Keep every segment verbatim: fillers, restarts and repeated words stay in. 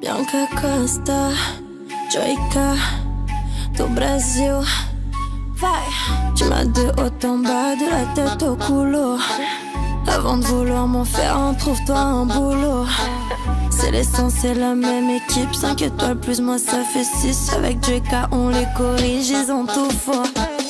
Bianca Costa, Joyca, do Brasil. Vai. Tu m'as de haut en bas, de la tête au couloir. Avant de vouloir m'en faire un, trouve-toi un boulot. C'est l'essence, c'est la même équipe. Cinq étoiles plus moi ça fait six. Avec Joyca on les corrige, ils ont tout faux.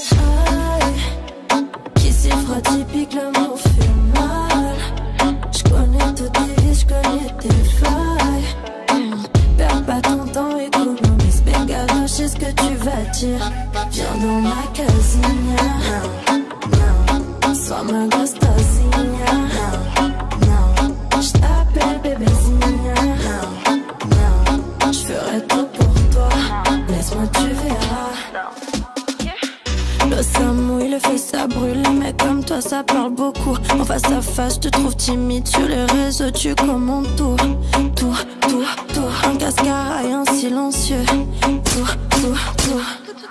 Aïe, qui s'y fera typique, l'amour fait mal. J'connais toutes tes vies, j'connais tes failles. mmh. Perds pas ton temps, économise Pegador, je sais ce que tu vas dire. Viens dans ma casinha, sois ma gostosinha. J't'appelle bébézinha. J'ferai tout pour toi, laisse-moi tu verras. Le ça mouille, le feu ça brûle. Les mecs comme toi ça parle beaucoup. En face à face je te trouve timide. Sur les réseaux tu commandes tout. Tout, tout, tout. Un cascara et un silencieux. Tout, tout, tout.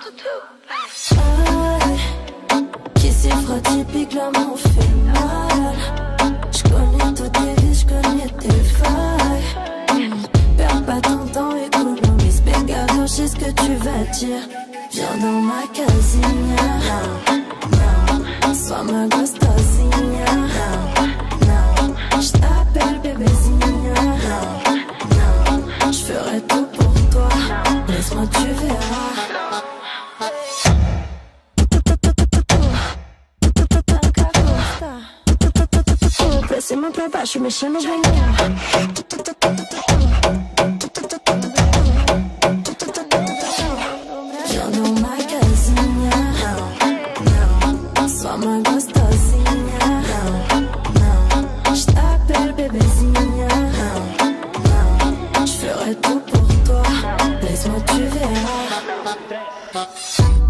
Aïe, qui s'y fera typique, l'amour fait mal. J'connais toutes tes vies, j'connais tes failles. mmh. Perds pas ton temps, économise Pegador, je sais ce que tu vas dire. Viens dans ma casinha, sois ma gostosinha. J't'appelle bébézinha. J'ferai tout pour toi, laisse-moi tu verras. C'est mon papa, je suis méchant au bagnard. Viens dans ma casinha, sois ma gostosinha. J't'appelle bébézinha. J'ferai tout pour toi, laisse-moi tu verras.